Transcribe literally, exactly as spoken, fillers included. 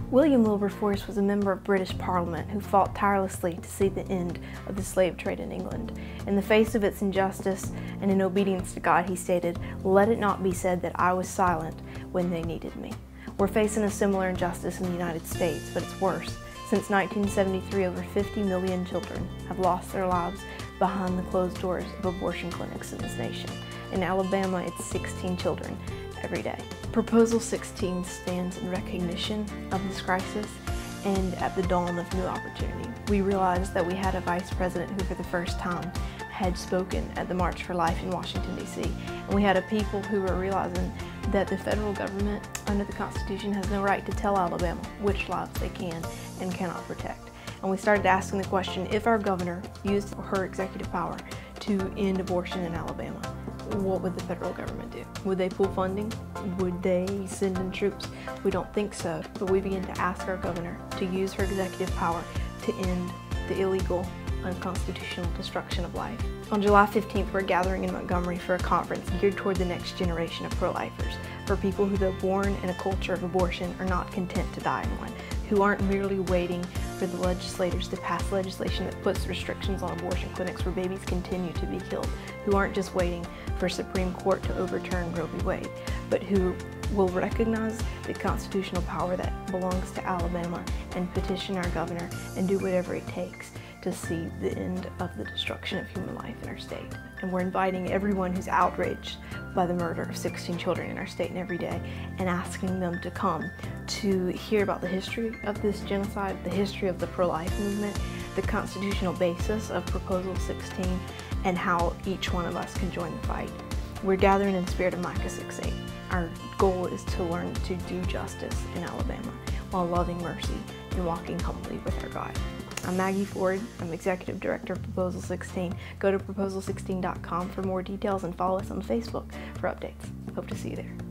William Wilberforce was a member of British Parliament who fought tirelessly to see the end of the slave trade in England. In the face of its injustice and in obedience to God, he stated, "Let it not be said that I was silent when they needed me." We're facing a similar injustice in the United States, but it's worse. Since nineteen seventy-three, over fifty million children have lost their lives behind the closed doors of abortion clinics in this nation. In Alabama, it's sixteen children every day. Proposal sixteen stands in recognition of this crisis and at the dawn of new opportunity. We realized that we had a vice president who for the first time had spoken at the March for Life in Washington, D C, and we had a people who were realizing that the federal government under the Constitution has no right to tell Alabama which lives they can and cannot protect. And we started asking the question, if our governor used her executive power to end abortion in Alabama, what would the federal government do? Would they pull funding? Would they send in troops? We don't think so, but we begin to ask our governor to use her executive power to end the illegal, unconstitutional destruction of life. On July fifteenth, we're gathering in Montgomery for a conference geared toward the next generation of pro-lifers, for people who, though born in a culture of abortion, are not content to die in one, who aren't merely waiting for the legislators to pass legislation that puts restrictions on abortion clinics where babies continue to be killed, who aren't just waiting for Supreme Court to overturn Roe v. Wade, but who will recognize the constitutional power that belongs to Alabama and petition our governor and do whatever it takes to see the end of the destruction of human life in our state. And we're inviting everyone who's outraged by the murder of sixteen children in our state and every day and asking them to come to hear about the history of this genocide, the history of the pro-life movement, the constitutional basis of Proposal sixteen, and how each one of us can join the fight. We're gathering in the spirit of Micah six eight. Our goal is to learn to do justice in Alabama while loving mercy and walking humbly with our God. I'm Maggie Ford. I'm Executive Director of Proposal sixteen. Go to proposal sixteen dot com for more details and follow us on Facebook for updates. Hope to see you there.